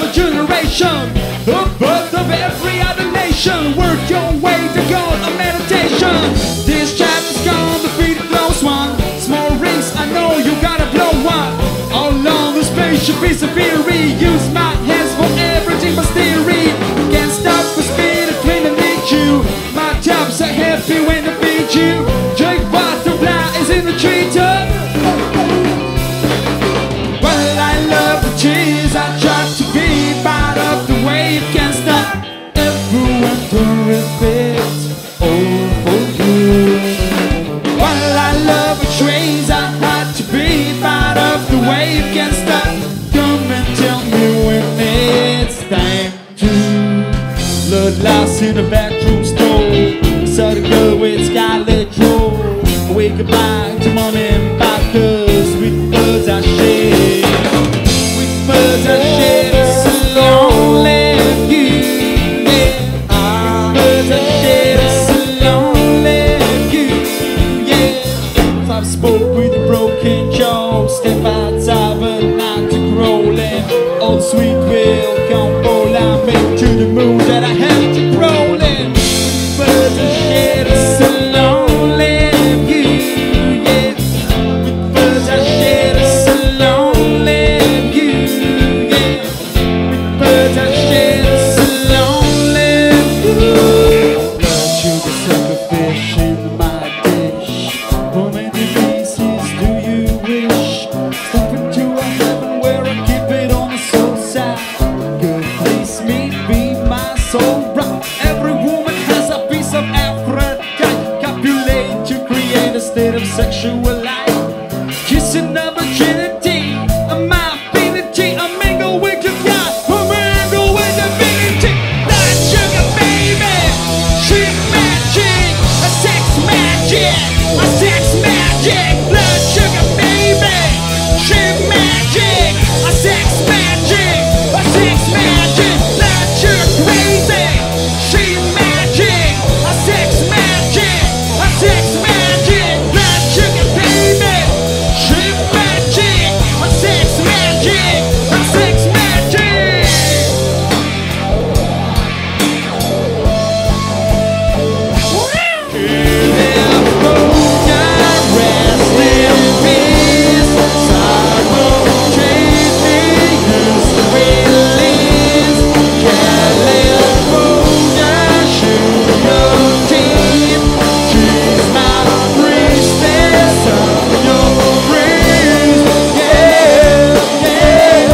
another generation, the birth of every other nation. Work your way to God of meditation. This chapter's gone, the feet close one. Small rings, I know you gotta blow one. All along the spaceship is a theory. Use my hands for everything but theory. Can't stop for speed, it's when I need you. My job's are happy when I beat you. Jake Butterfly is in the treetop. Well, I love the cheese. I try to be part of the wave. Can't stop everyone to respect. Oh, for you. Well, I love the trees. I had to be part of the wave. Can't stop. Come and tell me when it's time to. Blood lost in the bathroom stove. Saw the girl with scarlet robe. Wake up back to mom and backers with birds I share. With birds I share, so lonely you, yeah. With birds I share, so lonely you, yeah. I've spoke with a broken jaw. Step outside but not to crawling. Old sweet will come roll. I make to the moon that I have to crawling. With birds I share, so lonely you, yeah. With birds I share, so lonely you, yeah. With birds I share, so lonely you. Blood sugar sucker fish in my dish. How many pieces do you wish? Step into a heaven where I keep it on the soul side. Girl, please meet me, my soul rock. Every woman has a piece of Aphrodite. Copulate to create a state of sexual life. Kissing of virginity, my affinity. I mingle with your God, I mingle with divinity. Blood sugar baby, she's magic, a sex magic, a sex magic. Blood sugar baby, she's magic, a sex magic, a sex magic. Blood sugar crazy, she's magic, a sex magic, a sex magic. Blood sugar baby, she's magic, a sex magic, a sex magic. California, rest in peace. Simultaneous release. California, shoot your team. She's my priestess of your praise. Yeah, yeah.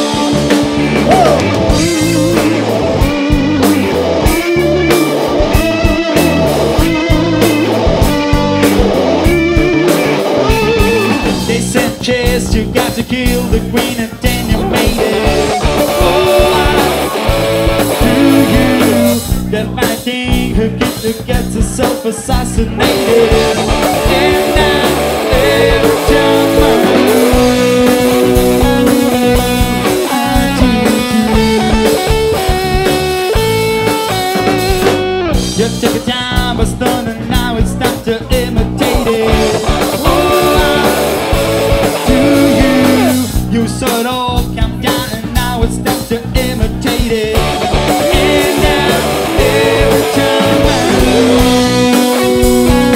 They said, Chess, you got to kill the queen and then you made it. Oh, do you? That my king who gets herself assassinated. And now, every time just take a time, but stone and now it's time to imitate it. You saw it all come down and now it's time to imitate it. And now every time I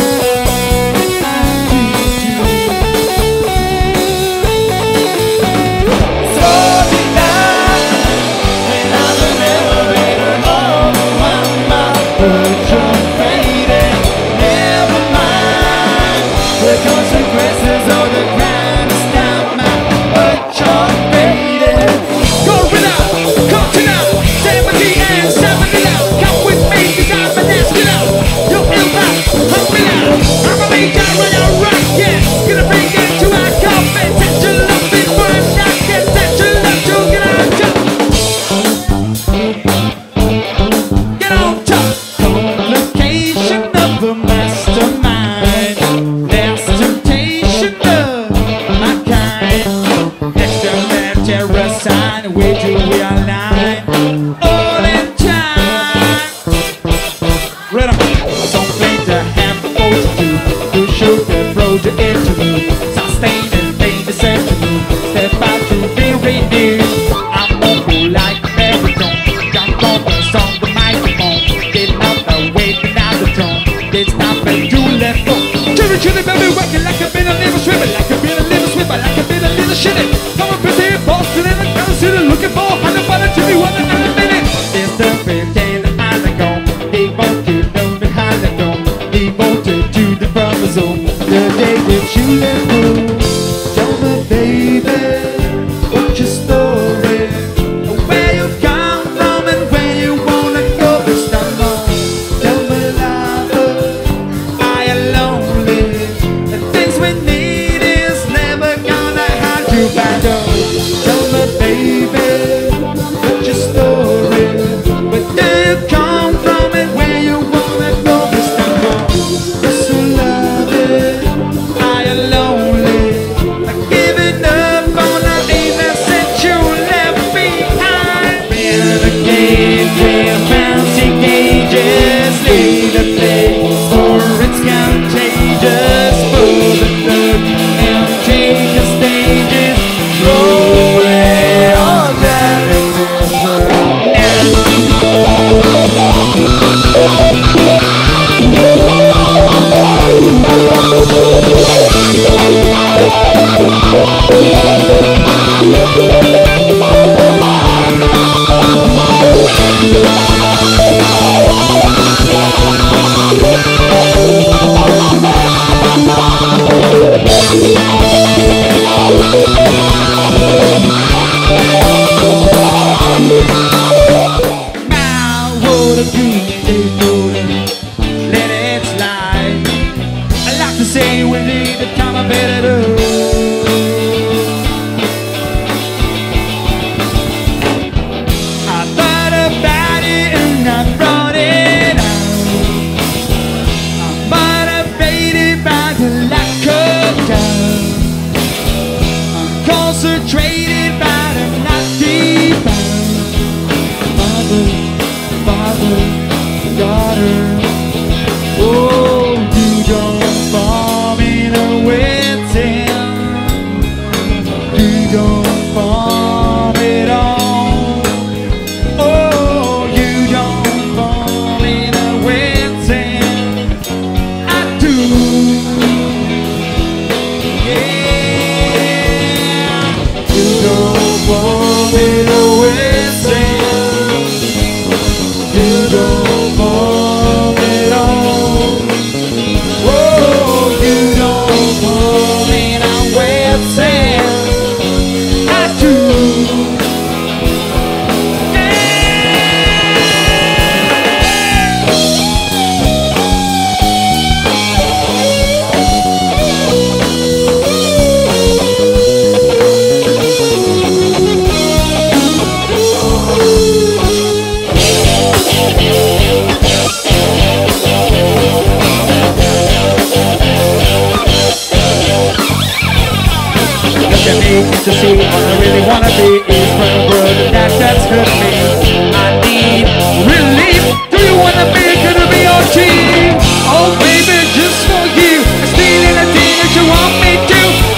To see what I really wanna be is from a world that's hurt me. I need relief. Do you wanna be gonna be your team? Oh baby, just for you. I'm still anything that you want me to.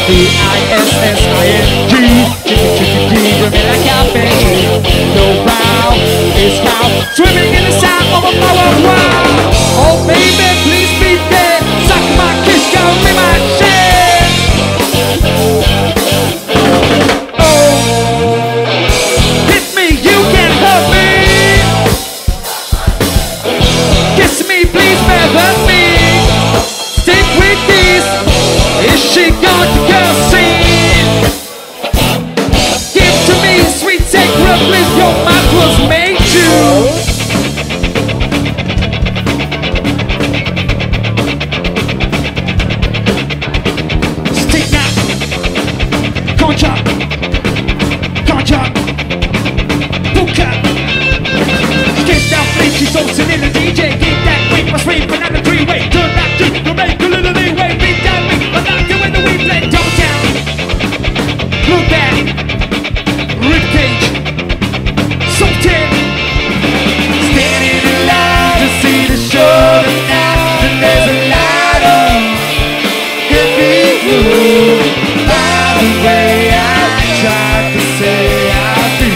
B-I-S-S-I-N-G. G-G-G-G, me like a fish. No brow is how swimming in the sand of a power wow. Oh baby, please be there. Suck my kiss, show me my shit. She got to go see. Give to me, sweet sacred bliss, your mouth was made to. Stick now. Concha. Concha. Puka. Get down, please, she's dancing in the DJ. Get that quick, my sweep, another three-way. Turn back to the make a little leeway. Beat down me, without you in the weed play. Don't down. Look back. Ribcage. Something. Standing in line to see the show tonight. And there's a lot of happy mood. By the way I tried to say I do.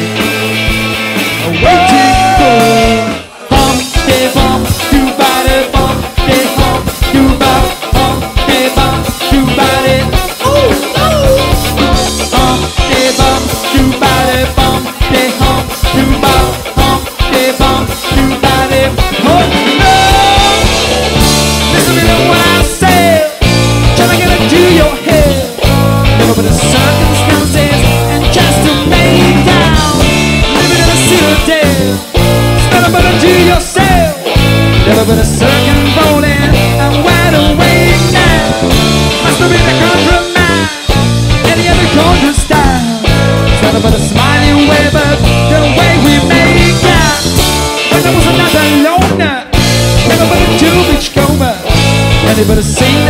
Waiting for bump, they bump, do body, bump, they bump, do bop, bump, they bump, do body. Ooh, ooh. Bump, they bump, do body, bump, they hump, do bop, bump, they bump, do body. Oh no! Listen to what I say. Tryna get into your head. Never but the circumstances and just to make down. Living in a city. But unto yourself, never but a second rolling and wide awake now. Must have been a contra man, any other contra style. It's never but a smiling way, but the way we make out. When there was another loner, never but a two-beach comer, any but a singer